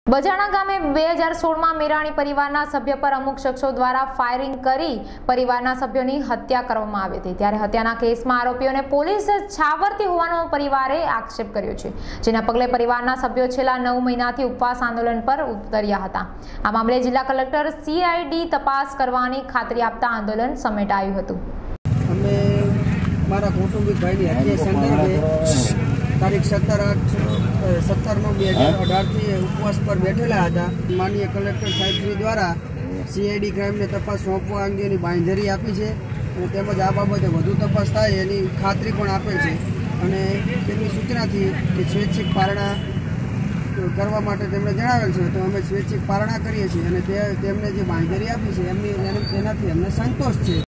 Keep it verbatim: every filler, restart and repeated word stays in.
બજાણા ગામે બે હજાર સોળમાં મેરાણી પરિવારના સભ્ય પર અમુક શખ્સો દ્વારા ફાયરિંગ કરી પરિવારના સભ્યોની હત્યા કરવામાં આવી હતી। ત્યારે હત્યાના કેસમાં આરોપીઓને પોલીસ છાવરતી હોવાનો પરિવારે આક્ષેપ કર્યો છે, જેના પગલે પરિવારના સભ્યો છેલ્લા નવ મહિનાથી ઉપવાસ આંદોલન પર ઉતર્યા હતા। આ મામલે જિલ્લા કલેક્ટર સીઆઈડી તપાસ કરવાની ખાતરી આપતા આંદોલન સમેટાયું હતું। અમે મારા કૌટુંબિક ભાઈની હત્યા સંદર્ભે તારીખ સત્તર આઠ સત્તર નવ બે હજાર અઢારથી ઉપવાસ પર બેઠેલા હતા। માનનીય કલેક્ટર સાહેબશ્રી દ્વારા સીઆઈડી ક્રાઇમને તપાસ સોંપવા અંગેની બાંયધરી આપી છે અને તેમજ આ બાબતે વધુ તપાસ થાય એની ખાતરી પણ આપેલ છે અને તેમની સૂચનાથી કે સ્વૈચ્છિક પારણા કરવા માટે તેમણે જણાવેલ છે, તો અમે સ્વૈચ્છિક પારણા કરીએ છીએ અને તે તેમને જે બાંયધરી આપી છે એમની તેનાથી અમને સંતોષ છે।